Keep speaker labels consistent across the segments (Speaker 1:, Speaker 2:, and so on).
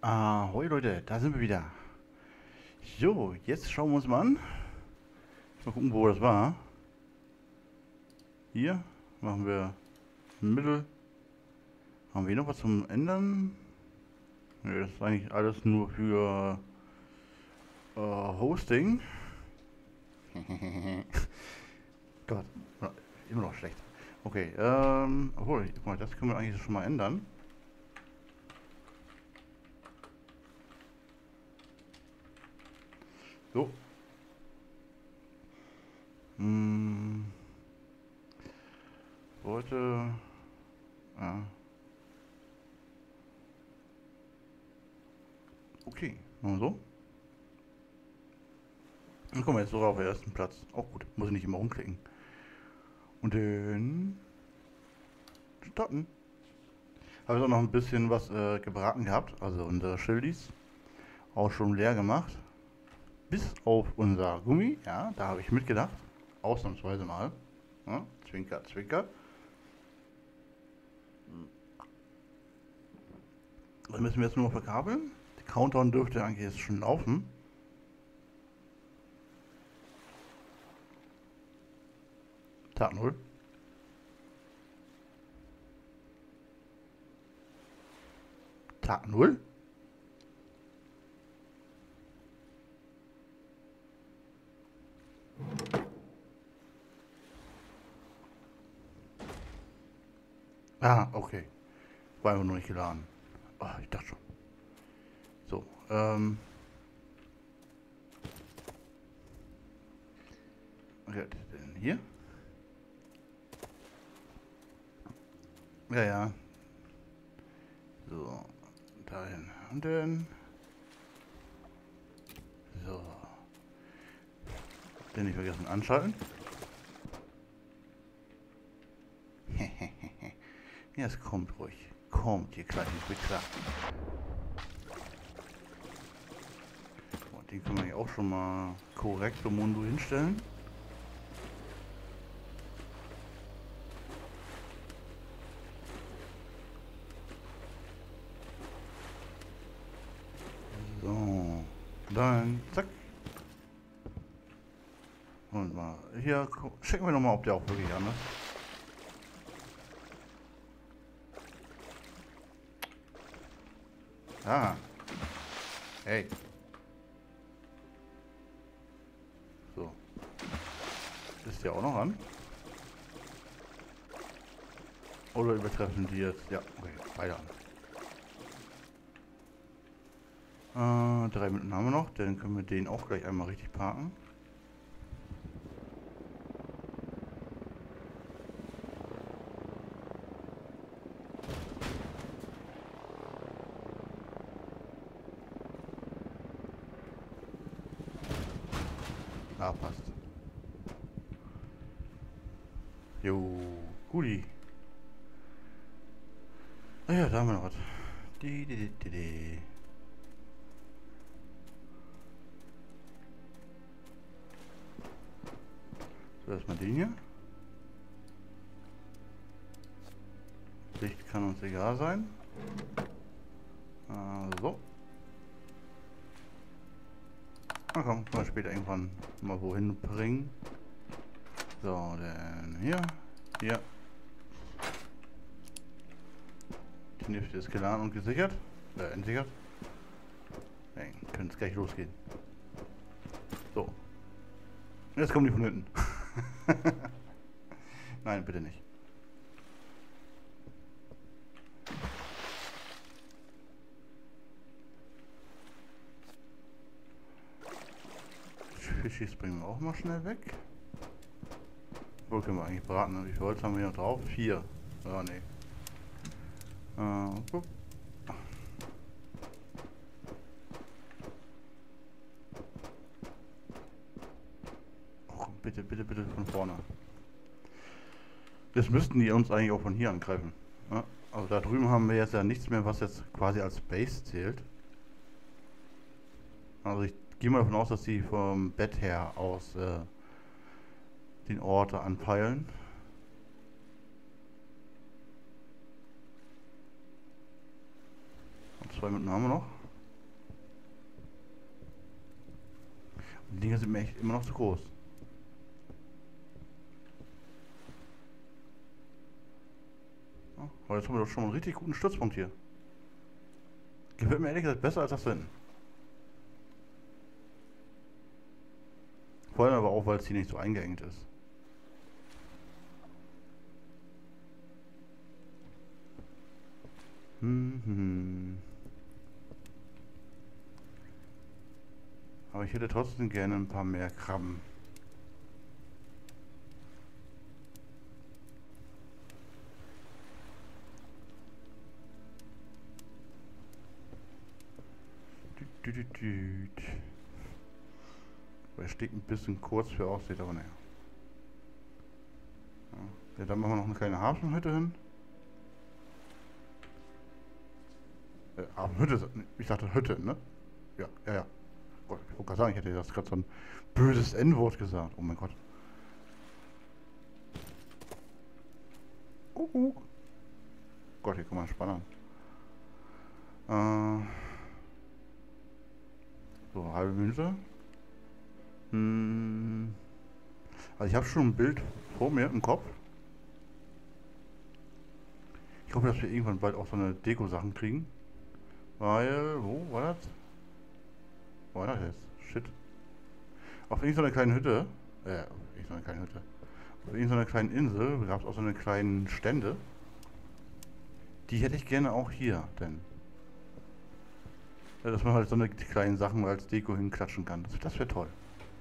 Speaker 1: Ahoi Leute, da sind wir wieder. So, jetzt schauen wir uns mal an. Mal gucken, wo das war. Hier machen wir Mittel. Haben wir hier noch was zum Ändern? Ne, das ist eigentlich alles nur für Hosting. Gott, immer noch schlecht. Okay, obwohl, guck mal, das können wir eigentlich schon mal ändern. So. Hm, wollte. Ja. Okay, machen wir so. Dann kommen wir jetzt sogar auf den ersten Platz. Auch gut, muss ich nicht immer rumklicken. Und dann starten. Habe ich auch noch ein bisschen was gebraten gehabt. Also unsere Schildis auch schon leer gemacht. Bis auf unser Gummi. Ja, da habe ich mitgedacht. Ausnahmsweise mal. Ja, Zwinker, Zwinker. Dann müssen wir jetzt nur noch verkabeln. Der Countdown dürfte eigentlich jetzt schon laufen. Tag 0. Tag 0. Ah, okay. War einfach nur nicht geladen. Oh, ich dachte schon. So, okay, denn hier? Ja, ja. So, dahin. Und dann. So. Den nicht vergessen anschalten. Ja, es kommt ruhig. Kommt, ihr kleinen Wichser. Und den können wir hier auch schon mal korrekt im Mundo hinstellen. So. Dann, zack. Und mal hier checken wir nochmal, ob der auch wirklich an ist. Ah. Hey. So. Ist der auch noch an? Oder übertreffen die jetzt? Ja, okay, beide an. 3 Minuten haben wir noch, dann können wir den auch gleich einmal richtig parken. Ah, passt. Jo, guti. Ah ja, da haben wir noch was. Di. So, erstmal den hier. Licht kann uns egal sein. So. Na komm, können wir später irgendwann mal wohin bringen. So, dann hier. Hier. Die Hälfte ist geladen und gesichert. Entsichert. Dann können es gleich losgehen. So. Jetzt kommen die von hinten. Nein, bitte nicht. Fischis bringen wir auch mal schnell weg. Wo können wir eigentlich braten? Wie viel Holz haben wir hier noch drauf? 4. Ah, nee. Guck. Oh, bitte, bitte, bitte von vorne. Jetzt müssten die uns eigentlich auch von hier angreifen. Ja? Also da drüben haben wir jetzt ja nichts mehr, was jetzt quasi als Base zählt. Also ich gehe mal davon aus, dass die vom Bett her aus den Ort anpeilen. Und 2 Minuten haben wir noch. Die Dinger sind mir echt immer noch zu groß. Ja, aber jetzt haben wir doch schon mal einen richtig guten Stützpunkt hier. Gefällt mir ehrlich gesagt besser als das da hinten. Vor allem aber auch, weil es hier nicht so eingeengt ist. Aber ich hätte trotzdem gerne ein paar mehr Krabben. Er steht ein bisschen kurz für aussieht, aber naja. Ja, dann machen wir noch eine kleine Hafenhütte hin. Hafenhütte, ich dachte Hütte, ne? Ja, ja, ja. Gott, ich wollte gerade sagen, ich hätte das gerade so ein böses N-Wort gesagt. Oh mein Gott. Gott, hier kann man spannen. So, halbe Minute. Also ich habe schon ein Bild vor mir im Kopf. Ich hoffe, dass wir irgendwann bald auch so eine Deko-Sachen kriegen. Weil, wo war das? Wo war das jetzt? Shit. Auf irgendeiner kleinen Hütte, irgendeiner kleinen Hütte. Auf irgendeiner kleinen Insel gab es auch so eine kleinen Stände. Die hätte ich gerne auch hier, denn. Ja, dass man halt so eine kleinen Sachen als Deko hinklatschen kann. Das wäre toll.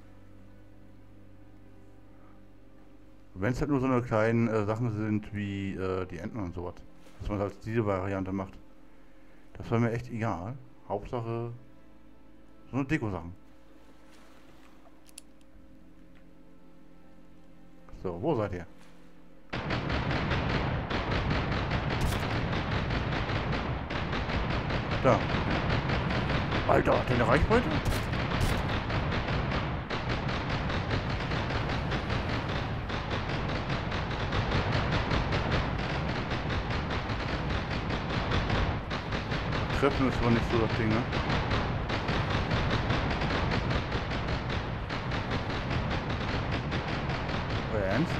Speaker 1: Wenn es halt nur so eine kleinen Sachen sind wie die Enten und sowas. Dass man halt diese Variante macht. Das wäre mir echt egal. Hauptsache so eine Deko-Sachen. So, wo seid ihr? Da. Alter, hat der eine Reichweite? Treffen ist aber nicht so das Ding, ne? Euer Ernst?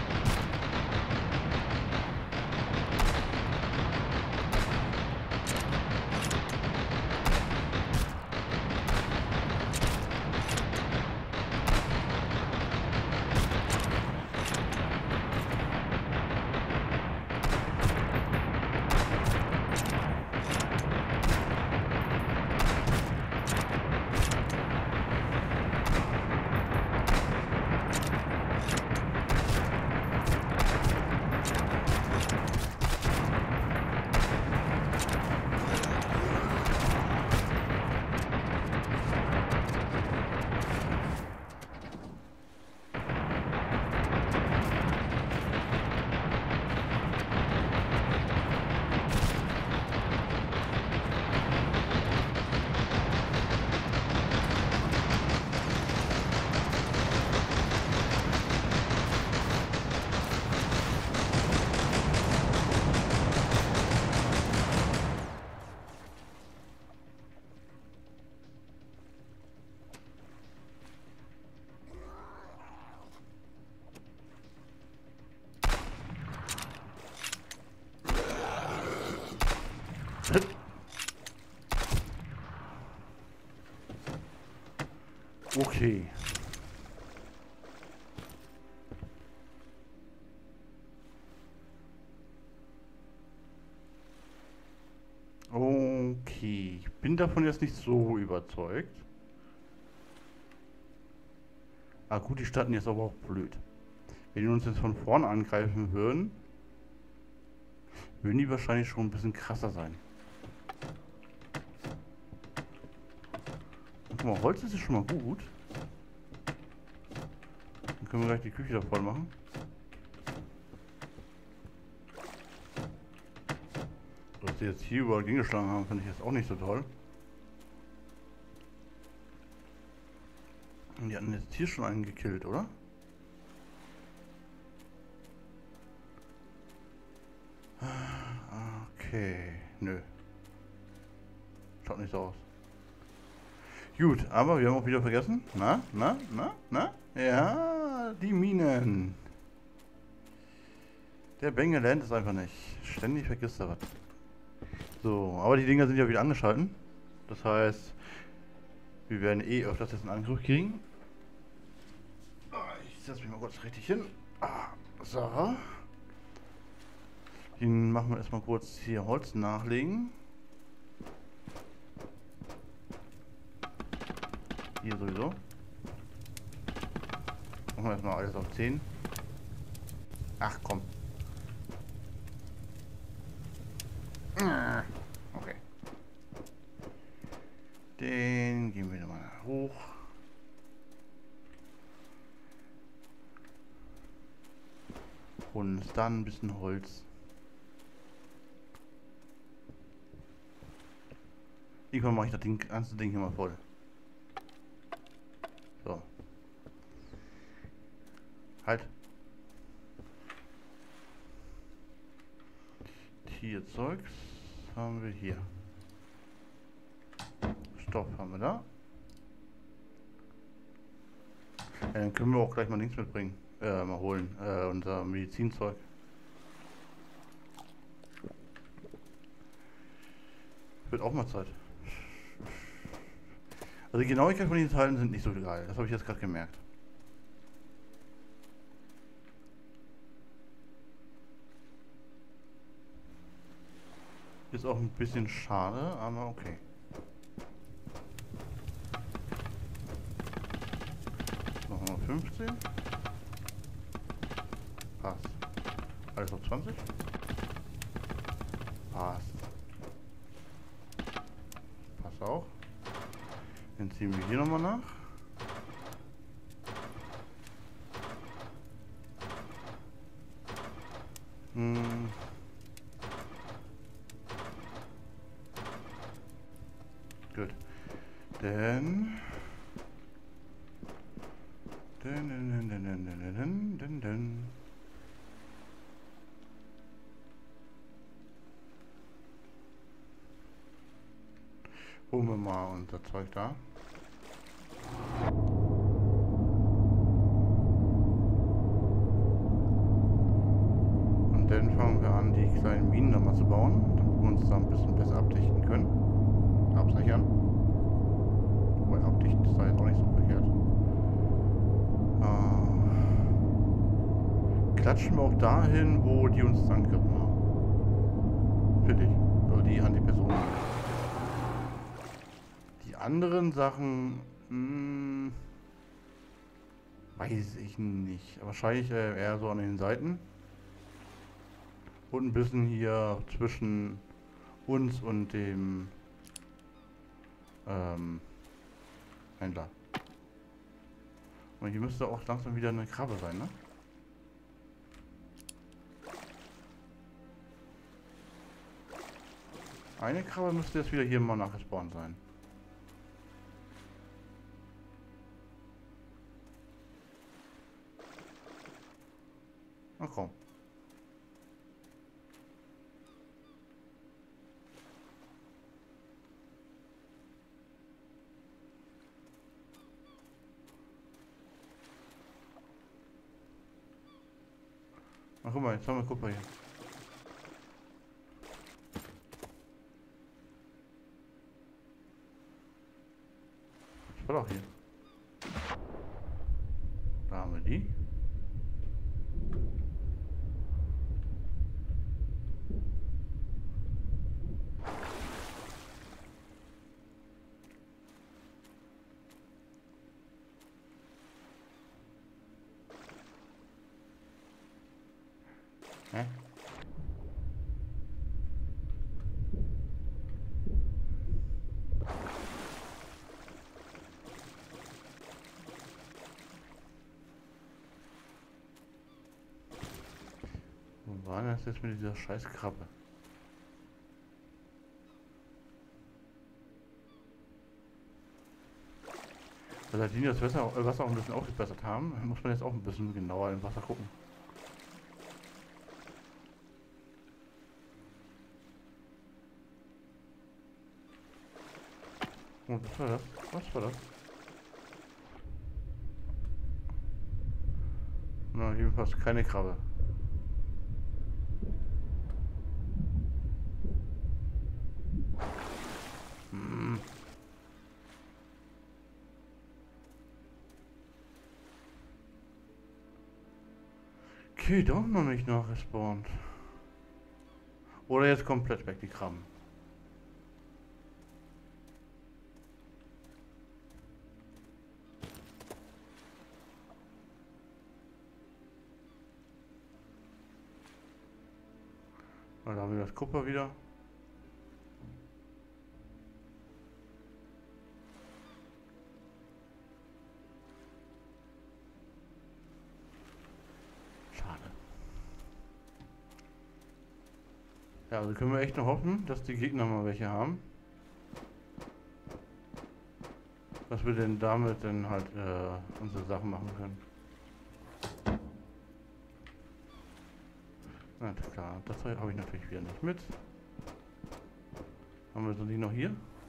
Speaker 1: Okay. Okay, ich bin davon jetzt nicht so überzeugt. Ah gut, die starten jetzt aber auch blöd. Wenn die uns jetzt von vorne angreifen würden, würden die wahrscheinlich schon ein bisschen krasser sein. Und guck mal, Holz ist schon mal gut. Dann können wir gleich die Küche da voll machen. Dass die jetzt hier überall gegengeschlagen haben, finde ich jetzt auch nicht so toll. Und die hatten jetzt hier schon einen gekillt, oder? Okay, nö. Schaut nicht so aus. Gut, aber wir haben auch wieder vergessen. Na? Ja, die Minen. Der Bengel lernt es einfach nicht. Ständig vergisst er was. So, aber die Dinger sind ja wieder angeschalten. Das heißt, wir werden eh öfters jetzt einen Angriff kriegen. Ich setze mich mal kurz richtig hin. So. Den machen wir erstmal kurz hier Holz nachlegen. Hier sowieso. Machen wir erstmal alles auf 10. Ach komm. Okay. Den gehen wir mal hoch. Holen uns dann ein bisschen Holz. Irgendwann mache ich das ganze Ding hier mal voll. So. Halt. Tierzeugs haben wir hier. Stoff haben wir da. Ja, dann können wir auch gleich mal links mitbringen. Mal holen. Unser Medizinzeug. Wird auch mal Zeit. Also die Genauigkeit von den Teilen sind nicht so geil. Das habe ich jetzt gerade gemerkt. Ist auch ein bisschen schade, aber okay. Machen wir 15. Passt. Alles auf 20. Passt. Passt auch. Dann ziehen wir hier nochmal nach. Gut. Dann holen wir mal unser Zeug da. Und dann fangen wir an, die kleinen Minen nochmal zu bauen, damit wir uns da ein bisschen besser abdichten können. Absichern. Wobei abdichten ist da jetzt auch nicht so verkehrt. Klatschen wir auch dahin, wo die uns angegriffen haben. Finde ich. Also die an die Person. Die anderen Sachen, weiß ich nicht. Wahrscheinlich eher so an den Seiten. Und ein bisschen hier zwischen uns und dem Händler. Und hier müsste auch langsam wieder eine Krabbe sein, ne? Eine Krabbe müsste jetzt wieder hier mal nachgespawnt sein. Ach komm. Ach guck mal, jetzt haben wir Kupfer hier. Das war doch hier. Da haben wir die. Hä? Wo war das jetzt mit dieser scheiß Krabbe? Also seitdem die das Wasser auch ein bisschen aufgebessert haben, muss man jetzt auch ein bisschen genauer im Wasser gucken. Oh, was war das? Was war das? Na, jedenfalls keine Krabbe. Hm. Okay, doch noch nicht nachgespawnt. Oder jetzt komplett weg, die Krabben. Da haben wir das Kupfer wieder. Schade. Ja, also können wir echt noch hoffen, dass die Gegner mal welche haben. Dass wir denn damit dann halt unsere Sachen machen können. Na klar, das habe ich natürlich wieder nicht mit. Haben wir so die noch hier?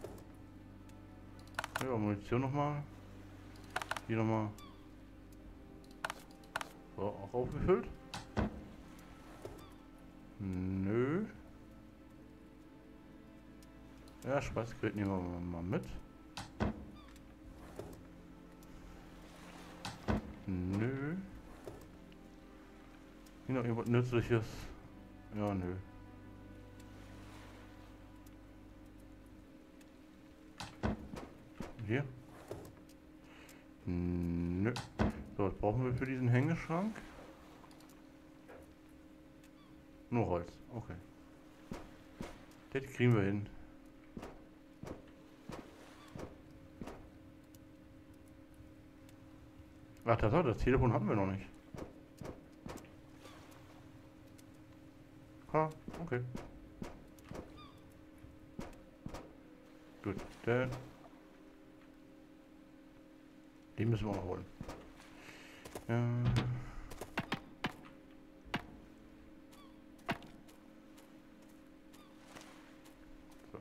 Speaker 1: Ja, Munition nochmal. Hier nochmal. So, auch aufgefüllt? Nö. Ja, Speisgerät nehmen wir mal mit. Nö. Hier noch irgendwas Nützliches? Ja, nö. Hier? Nö. So, was brauchen wir für diesen Hängeschrank? Nur Holz, okay. Das kriegen wir hin. Ach, das Telefon hatten wir noch nicht. Ha, okay. Gut, den müssen wir noch holen. So.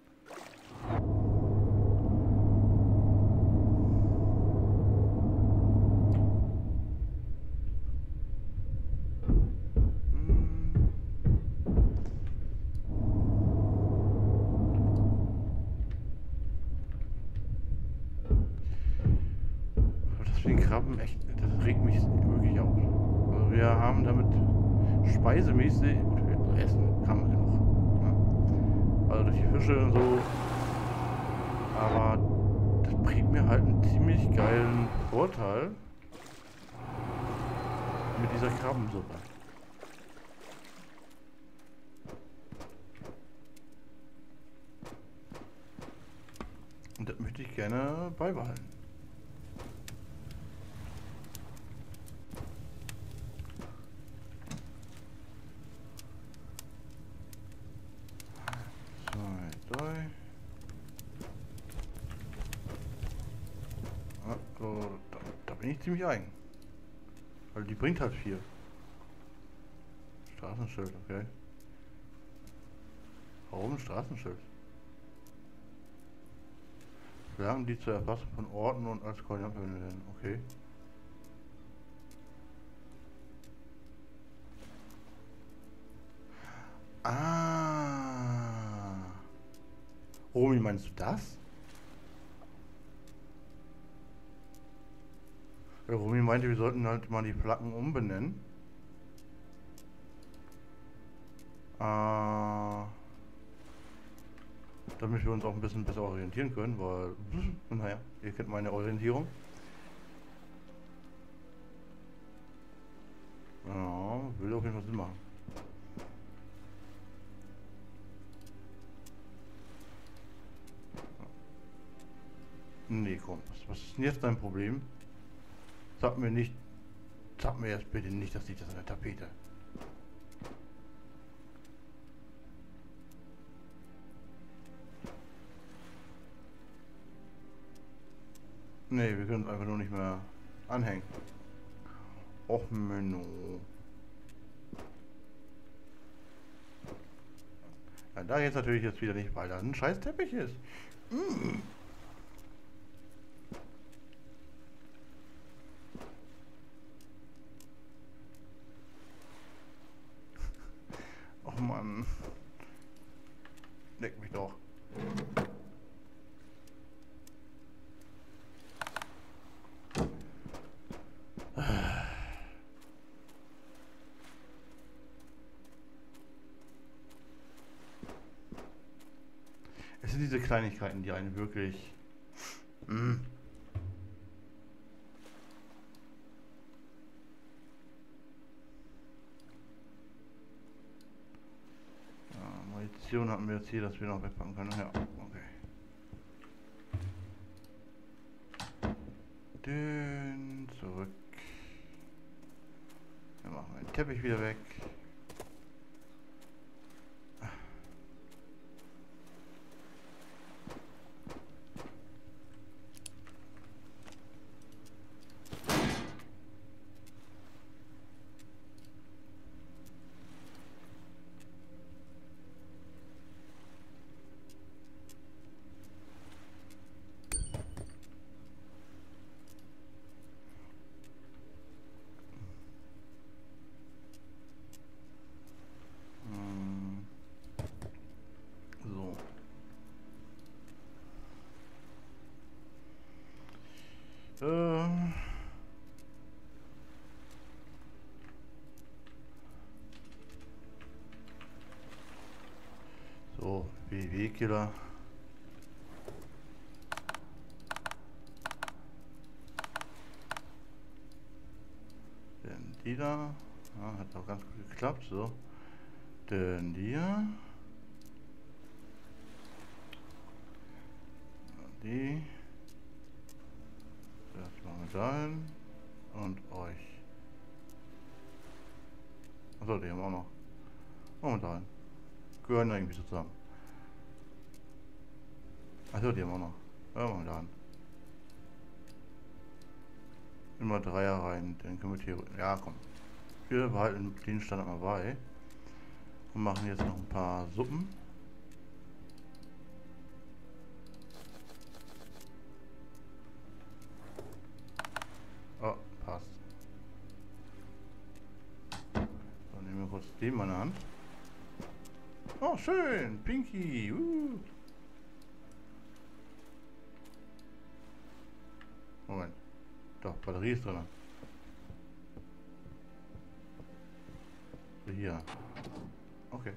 Speaker 1: Krabben, echt, das regt mich wirklich auf. Also wir haben damit speisemäßig, gut, wir essen haben wir genug. Ne? Also durch die Fische und so. Aber das bringt mir halt einen ziemlich geilen Vorteil mit dieser Krabbensuppe. Und das möchte ich gerne beibehalten. So, da bin ich ziemlich eigen. Weil die bringt halt viel. Straßenschild, okay. Warum ein Straßenschild? Flaggen, die zur Erfassung von Orten und als Koordinaten verwendet werden. Okay. Ah. Romy, meinst du das? Ja, Romy meinte, wir sollten halt mal die Flaggen umbenennen. Damit wir uns auch ein bisschen besser orientieren können, weil, naja, ihr kennt meine Orientierung. Ja, will auf jeden Fall Sinn machen. Nee, komm, was ist denn jetzt dein Problem? Sag mir jetzt bitte nicht, dass liegt das an der Tapete. Nee, wir können es einfach nur nicht mehr anhängen. Och, Menno. Ja, da jetzt natürlich jetzt wieder nicht, weil da ein scheiß Teppich ist. Leck mich doch. Es sind diese Kleinigkeiten, die einen wirklich... Munition hatten wir jetzt hier, dass wir noch wegpacken können. Ja, okay. Dünn zurück. Dann machen wir den Teppich wieder weg. So, WW-Killer. Denn die da, ja, hat auch ganz gut geklappt, so. Denn die hier. Die. Das machen wir dahin. Und euch. Achso, die haben wir auch noch. Machen wir dahin. Gehören irgendwie zusammen. Achso, die haben wir auch noch. Ja, machen wir dahin. Immer Dreier rein, dann können wir hier. Ja, komm. Wir behalten den Standard mal bei. Und machen jetzt noch ein paar Suppen. Oh, passt. Dann nehmen wir kurz den mal in der Hand. Oh, schön. Pinky. Moment. Doch, Batterie ist drin. Hier. Okay.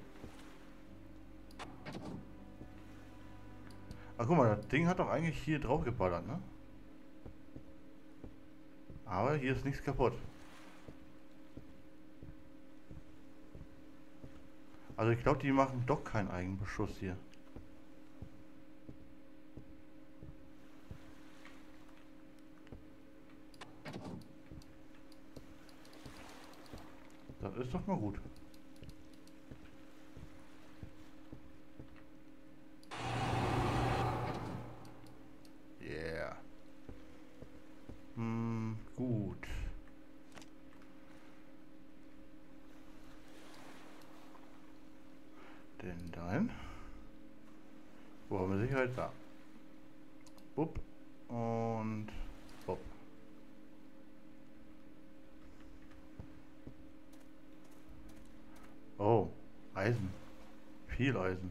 Speaker 1: Ach, guck mal, das Ding hat doch eigentlich hier drauf geballert, ne? Aber hier ist nichts kaputt. Also ich glaube, die machen doch keinen Eigenbeschuss hier. Das ist doch mal gut. Yeah. Gut. Denn dahin. Wo haben wir Sicherheit? Da. Bupp. Und bupp. Oh, Eisen. Viel Eisen.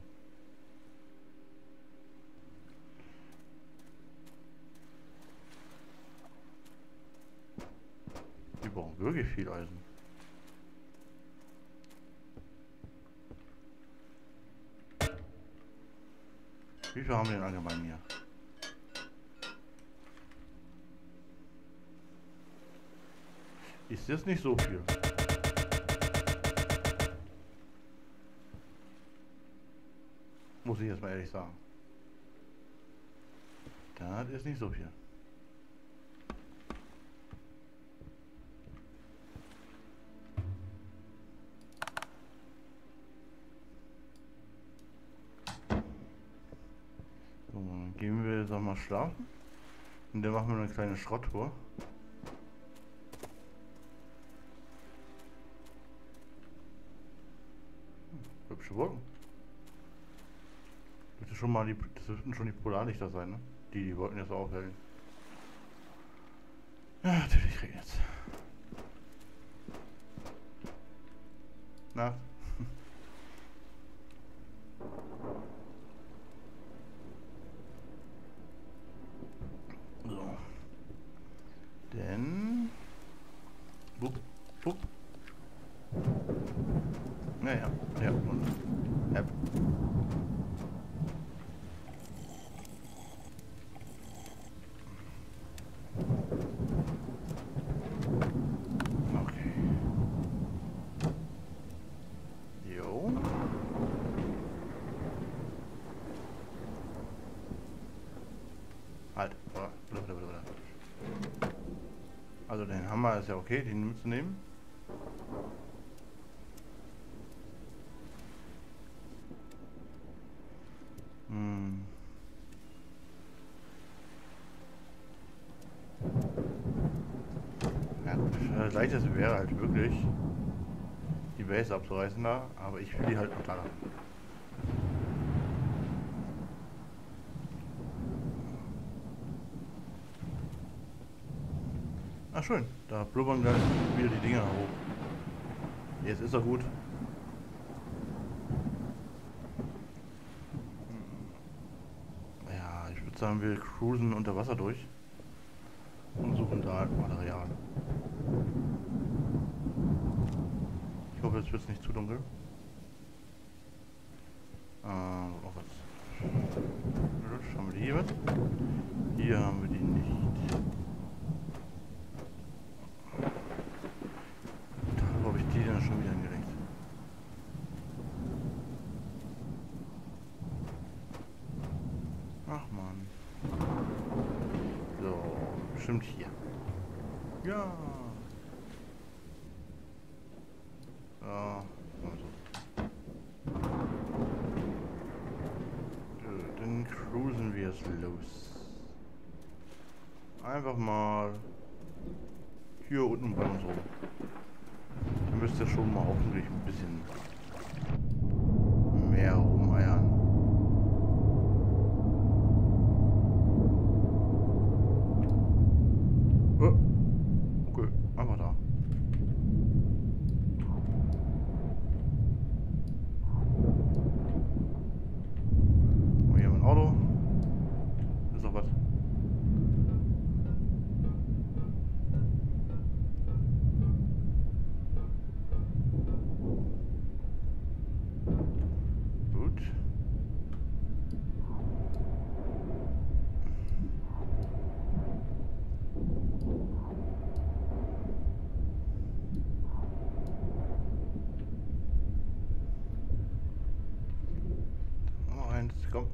Speaker 1: Die brauchen wirklich viel Eisen. Wie viel haben wir denn allgemein hier? Ist jetzt nicht so viel. Muss ich jetzt mal ehrlich sagen. Das ist nicht so viel. So, dann gehen wir jetzt auch mal schlafen. Und dann machen wir eine kleine Schrotttour. Hübsche Wolken. Das schon mal das dürften schon die Polarlichter sein, ne? Die wollten jetzt aufhellen. Ja, natürlich regnet's. Nacht. Halt. Also den Hammer ist ja okay, den mitzunehmen. Ja, das leichteste wäre halt wirklich, die Base abzureißen da, aber ich will die halt noch da. Ach schön, da blubbern gleich wieder die Dinger hoch. Jetzt ist er gut. Ja, ich würde sagen, wir cruisen unter Wasser durch und suchen da Material. Ich hoffe, jetzt wird es nicht zu dunkel. Oh Gott. Haben wir die hier mit? Hier haben wir die nicht. Wo habe ich die denn schon wieder hingelegt? Ach man. So, bestimmt hier. Ja. Dann cruisen wir es los. Einfach mal hier unten bei uns rum. Da müsst ihr schon mal hoffentlich ein bisschen mehr rumeiern. Okay, einfach da. Oh, hier haben wir ein Auto. Ist noch was. Gut. Noch eins, komm.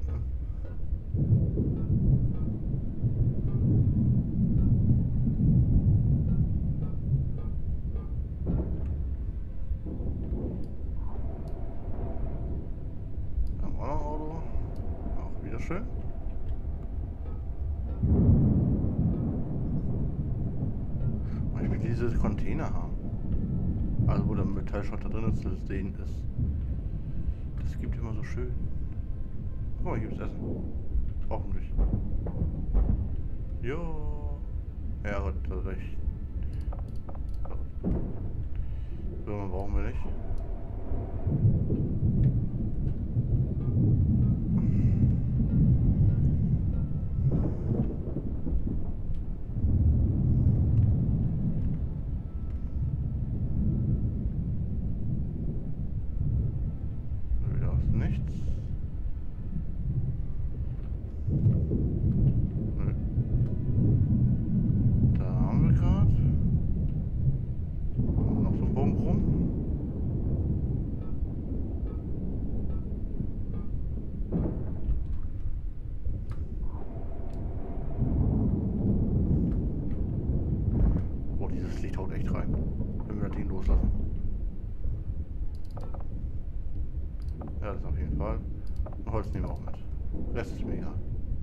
Speaker 1: Schön. Ich will diese Container haben. Also wo der Metallschrott da drin ist, das sehen ist. Das gibt immer so schön. Guck mal, hier gibt's Essen. Hoffentlich. Jo. Ja, hat recht. Würmer brauchen wir nicht. Ja, das auf jeden Fall. Und Holz nehmen wir auch mit. Rest ist mir egal.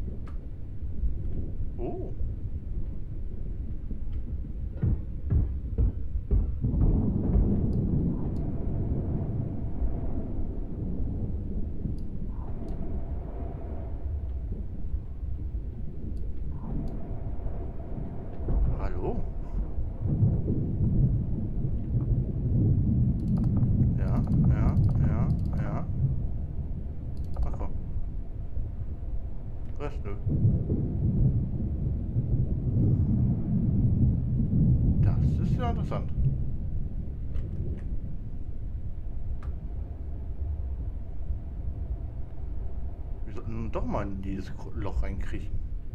Speaker 1: Oh. Hallo? Ja. Ach komm. Rest nö. Das ist ja interessant. Wir sollten doch mal in dieses Loch reinkriechen.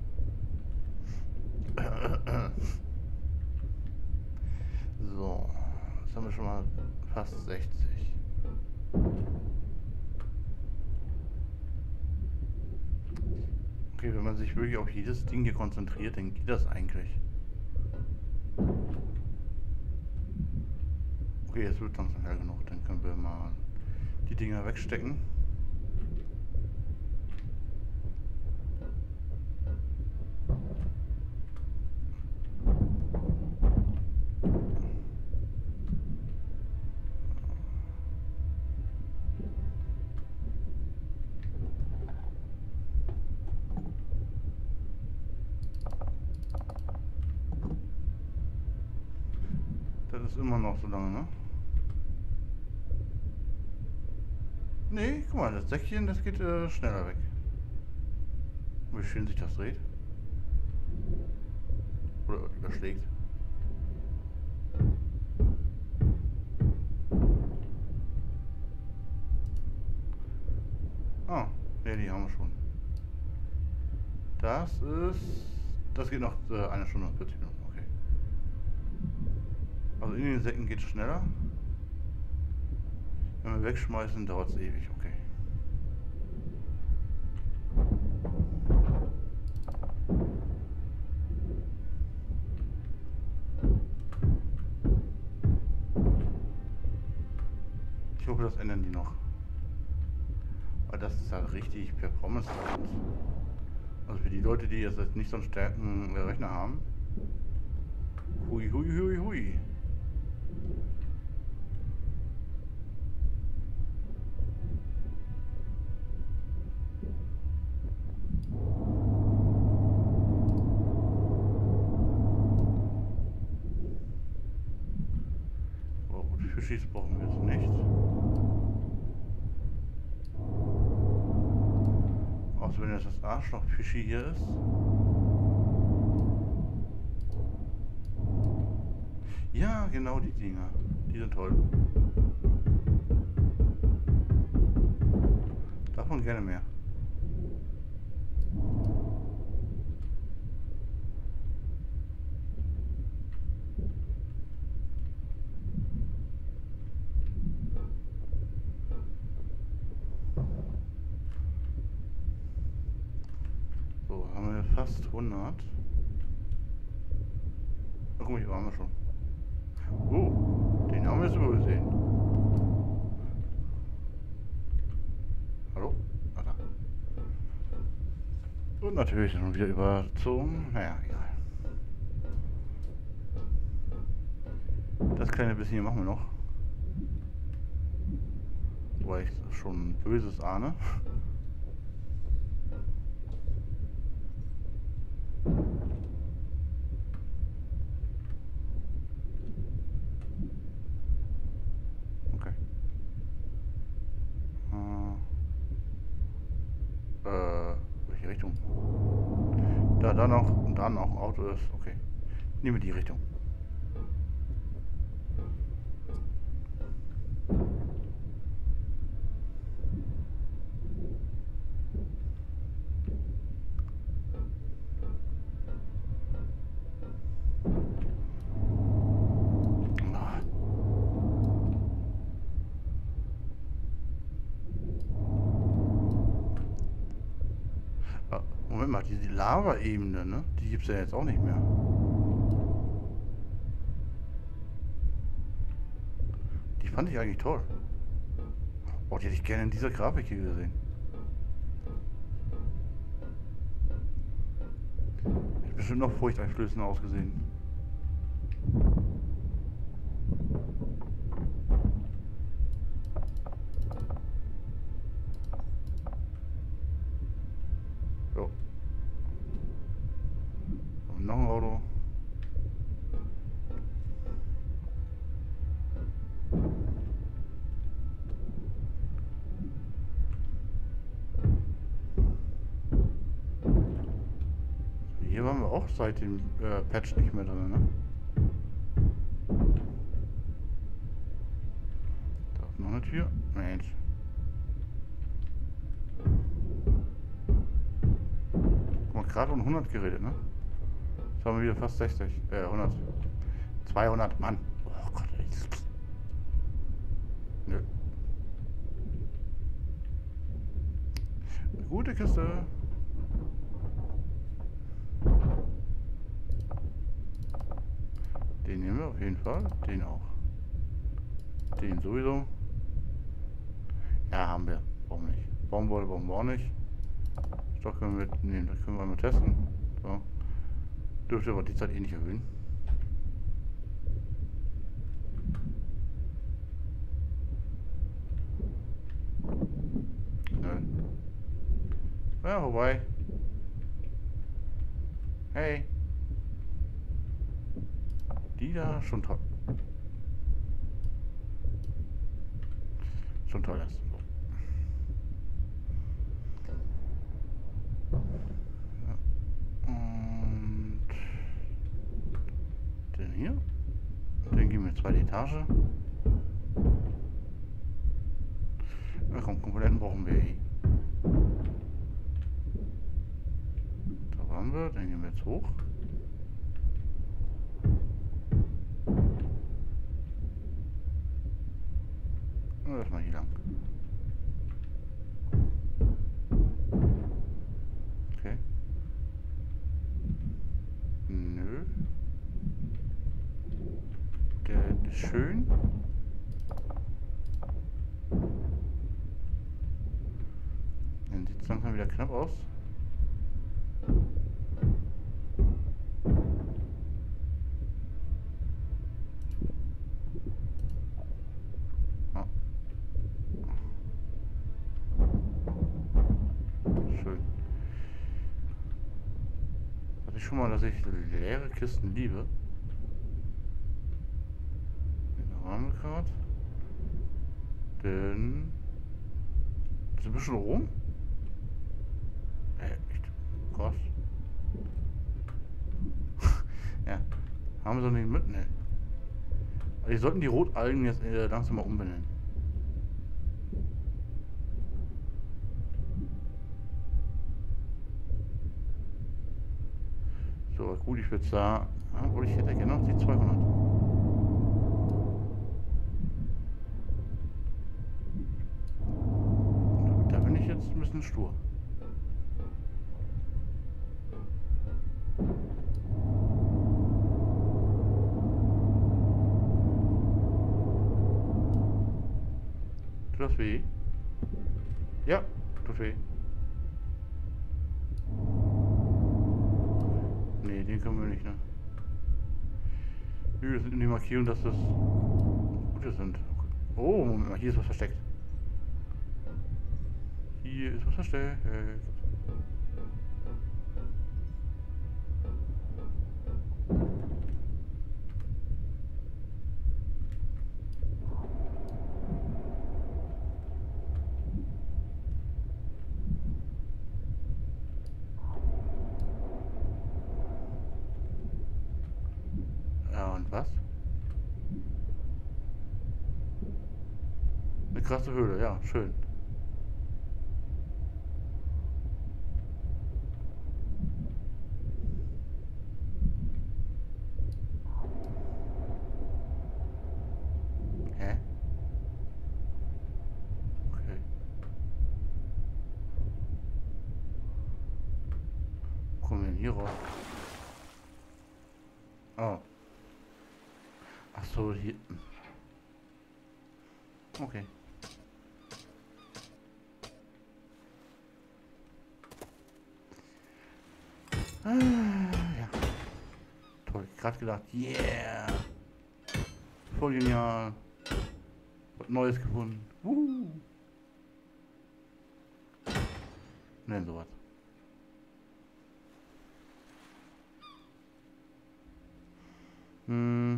Speaker 1: So, jetzt haben wir schon mal fast 60. Okay, wenn man sich wirklich auf jedes Ding hier konzentriert, dann geht das eigentlich. Okay, jetzt wird langsam hell genug. Dann können wir mal die Dinger wegstecken. Das ist immer noch so lange, ne? Nee, guck mal, das Säckchen, das geht schneller weg. Wie schön sich das dreht. Oder überschlägt. Ah, ne, die haben wir schon. Das ist... Das geht noch 1 Stunde und 40 Minuten, okay. Also in den Säcken geht es schneller. Wenn wir wegschmeißen, dauert es ewig, okay. Ich hoffe, das ändern die noch. Weil das ist halt richtig performance. Also für die Leute, die jetzt nicht so einen starken Rechner haben. Hui, hui, hui, hui. Oh gut, Fischis brauchen wir jetzt nicht. Außer wenn jetzt das Arschloch Fischi hier ist. Ja, genau die Dinger. Die sind toll. Davon gerne mehr. So, haben wir fast 100. Na guck mal, hier waren wir schon. Oh, den haben wir jetzt übersehen. Hallo? Ah, da. Und natürlich schon wieder überzogen. Naja, egal. Das kleine bisschen hier machen wir noch. Weil ich schon Böses ahne. Okay. Welche Richtung? Da noch und da noch ein Auto ist. Okay. Nehmen wir die Richtung. Moment mal, diese Lava-Ebene, ne? Die gibt es ja jetzt auch nicht mehr. Die fand ich eigentlich toll. Oh, die hätte ich gerne in dieser Grafik hier gesehen. Hätte bestimmt noch furchteinflößend ausgesehen. So. Und noch ein Auto. Hier waren wir auch seit dem Patch nicht mehr drin, ne? Da ist noch eine Tür. Mensch. Guck mal, gerade um 100 geredet, ne? Jetzt haben wir wieder fast 60. 100. 200, Mann. Oh Gott, ey. Nö. Gute Kiste. Den nehmen wir auf jeden Fall. Den auch. Den sowieso. Ja, haben wir. Warum nicht? Baumwolle brauchen wir auch nicht. Stoff können wir mitnehmen. Das können wir mal testen. So. Dürfte aber die Zeit eh nicht erhöhen. Nö. Ja, vorbei. Hey. Die da schon toll. Schon toll ist. So. Ja. Und den hier. Den geben wir zweite Etage. Na komm, Komponenten brauchen wir eh. Da waren wir, den gehen wir jetzt hoch. Und erstmal hier lang. Okay. Nö. Der ist schön. Dann sieht es langsam wieder knapp aus. Ah. Schön. Hatte ich schon mal, dass ich leere Kisten liebe. Den haben wir gerade. Denn... Sind wir schon rum? Echt? Krass. Ja. Haben wir so nicht mit? Ne. Also die sollten die Rotalgen jetzt langsam mal umbenennen. So, gut, ich würde sagen, obwohl ich hätte gerne noch die 200. Da bin ich jetzt ein bisschen stur. Tut das weh? Ja, tut weh. Nee, den können wir nicht, ne? Nö, das sind die Markierungen, dass das gute sind. Oh, Moment mal, hier ist was versteckt. Hier ist was versteckt. Ja, und was? Eine krasse Höhle, ja, schön. Hä? Okay. Wo kommen wir denn hier raus? Oh. Ach so, hier. Okay. Ja. Toll, gerade gedacht, yeah. Voll genial. Was Neues gefunden. Nein, sowas. Hm.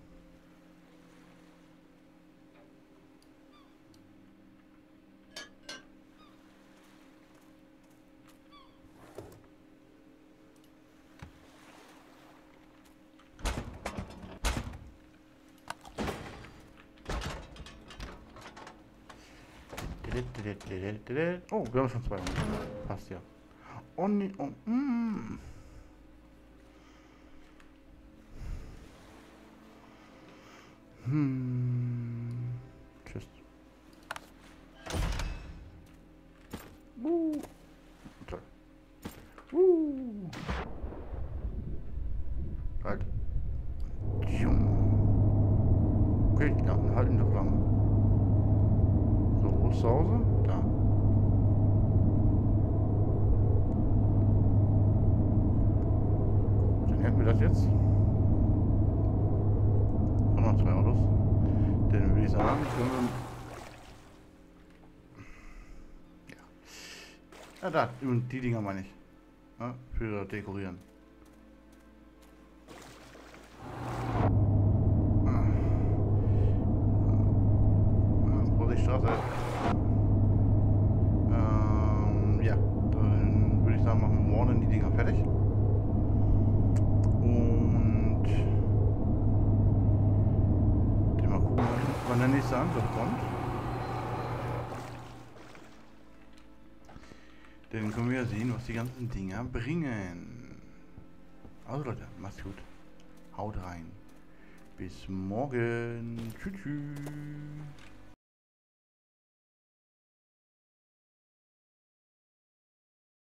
Speaker 1: Oh, wir haben schon zwei. Passt ja. Oh, nee, oh, Tschüss. Toll. Halt. zu Hause? Da. Dann hätten wir das jetzt. Auch noch 2 Autos. Dann würde ich sagen, können wir... Ja, da, die Dinger meine ich. Ja, für dekorieren. Straße. Ja, dann würde ich sagen, machen wir morgen die Dinger fertig. Und dann mal gucken, wann der nächste Angriff kommt. Dann können wir ja sehen, was die ganzen Dinger bringen. Also Leute, macht's gut. Haut rein. Bis morgen. Tschüss.